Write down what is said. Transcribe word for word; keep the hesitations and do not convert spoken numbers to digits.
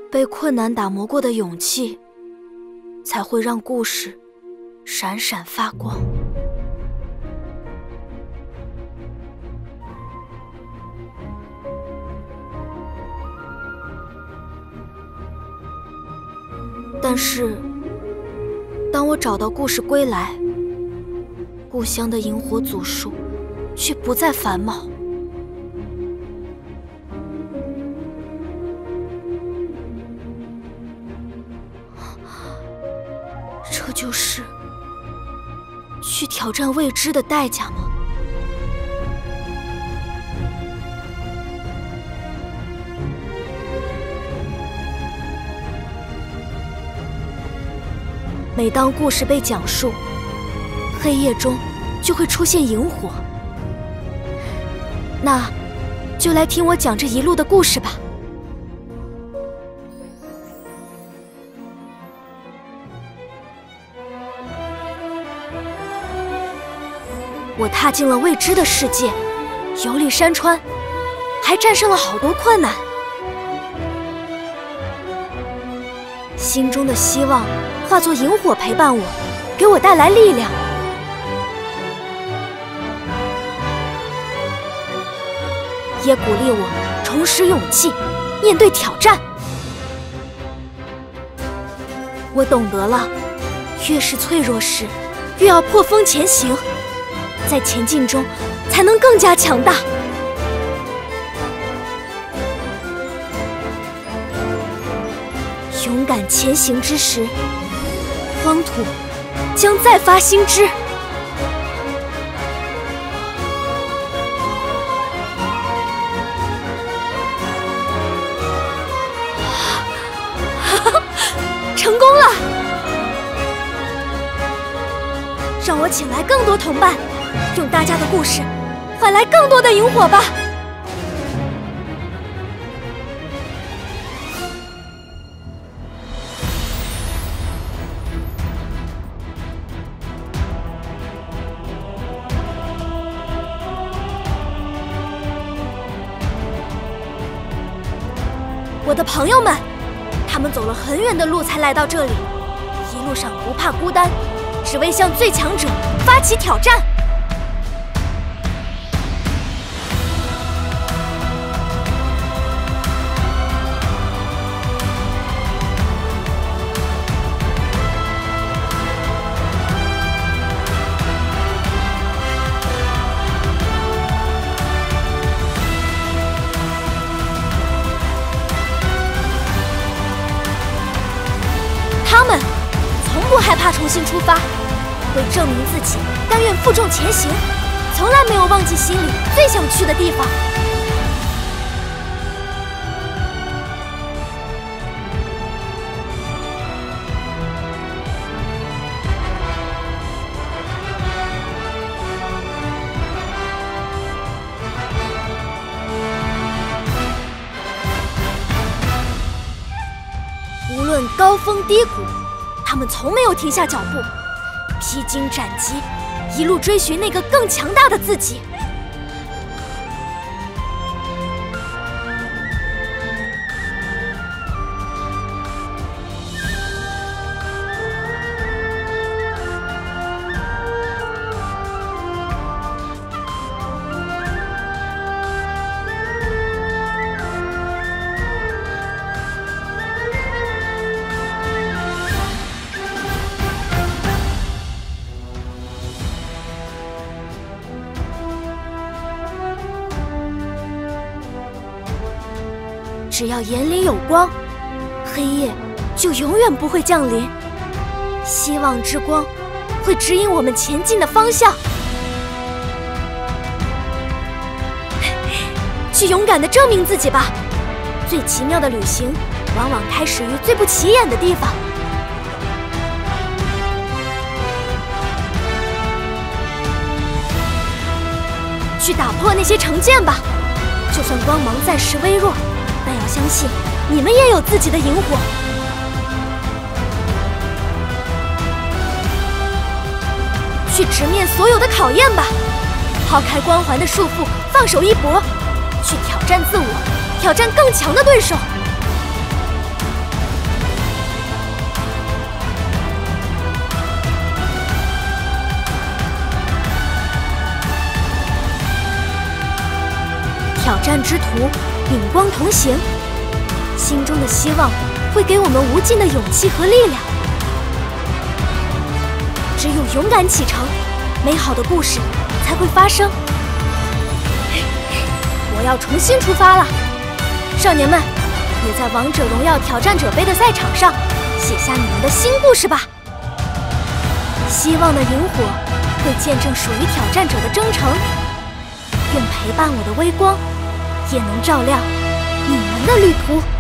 被困难打磨过的勇气，才会让故事闪闪发光。但是，当我找到故事归来，故乡的萤火祖树却不再繁茂。这就是去挑战未知的代价吗？每当故事被讲述，黑夜中就会出现萤火。那，就来听我讲这一路的故事吧。我踏进了未知的世界，游历山川，还战胜了好多困难。心中的希望化作萤火陪伴我，给我带来力量。也鼓励我重拾勇气，面对挑战。我懂得了，越是脆弱时，越要破风前行。在前进中，才能更加强大。勇敢前行之时，荒土将再发新枝。成功了！让我请来更多同伴。用大家的故事换来更多的萤火吧！我的朋友们，他们走了很远的路才来到这里，一路上不怕孤单，只为向最强者发起挑战。他们从不害怕重新出发，为证明自己，甘愿负重前行，从来没有忘记心里最想去的地方。无论高峰低谷，他们从没有停下脚步，披荆斩棘，一路追寻那个更强大的自己。只要眼里有光，黑夜就永远不会降临。希望之光会指引我们前进的方向。去勇敢地证明自己吧！最奇妙的旅行，往往开始于最不起眼的地方。去打破那些成见吧！就算光芒暂时微弱，但要相信，你们也有自己的萤火。去直面所有的考验吧，抛开光环的束缚，放手一搏，去挑战自我，挑战更强的对手。 战之途，秉光同行。心中的希望会给我们无尽的勇气和力量。只有勇敢启程，美好的故事才会发生。我要重新出发了，少年们，也在王者荣耀挑战者杯的赛场上写下你们的新故事吧。希望的萤火会见证属于挑战者的征程，愿陪伴我的微光，也能照亮你们的旅途。